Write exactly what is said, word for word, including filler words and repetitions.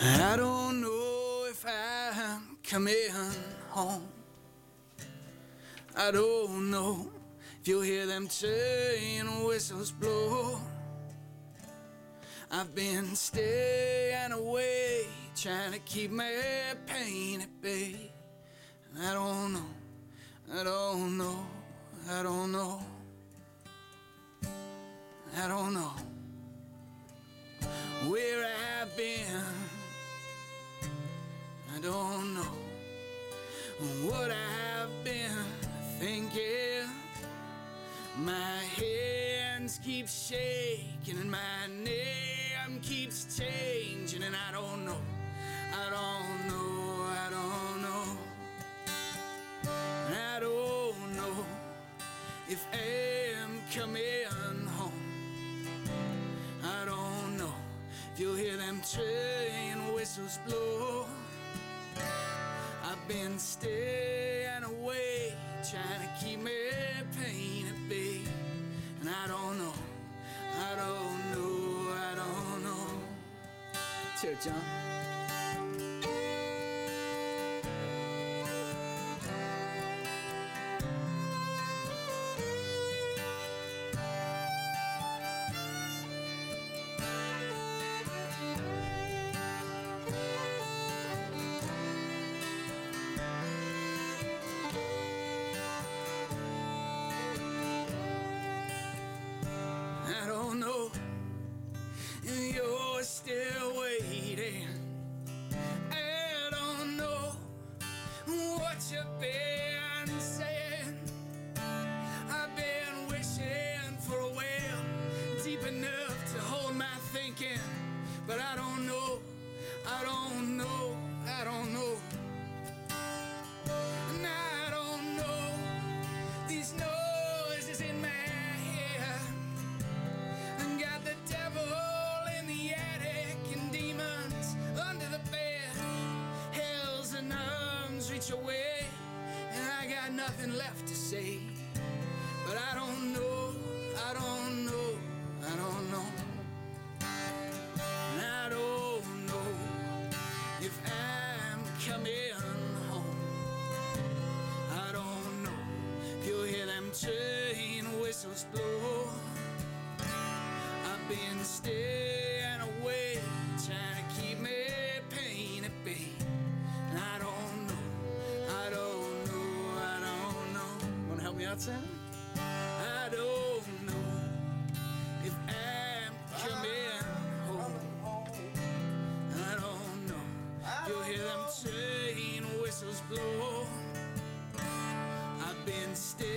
I don't know if I'm coming home. I don't know if you'll hear them train whistles blow. I've been staying away, trying to keep my pain at bay. I don't know, I don't know, I don't know, I don't know where I've been. I don't know what I've been thinking. My hands keep shaking and my name keeps changing, and I don't know, I don't know, I don't know, I don't know if I'm coming home. I don't know if you'll hear them train whistles blow. I've been staying away, trying to keep my pain at bay. And I don't know, I don't know, I don't know. Cheer, John. I don't know if you're still waiting. I don't know what you've been saying. I've been wishing for a well deep enough to hold my thinking, but I don't know, I don't know, I don't know. And I don't know these noises in my head. Got the devil in the attic and demons under the bed. Hell's and arms reach away, and I got nothing left to say. But I don't know, I don't know, I don't know. And I don't know if I'm coming home. I don't know if you'll hear them train whistles blow. I've been staying away, trying to keep my pain at bay. And I don't know, I don't know, I don't know. Wanna help me out, Sam? I don't know if I'm coming home. I don't know, you'll hear them train whistles blow. I've been staying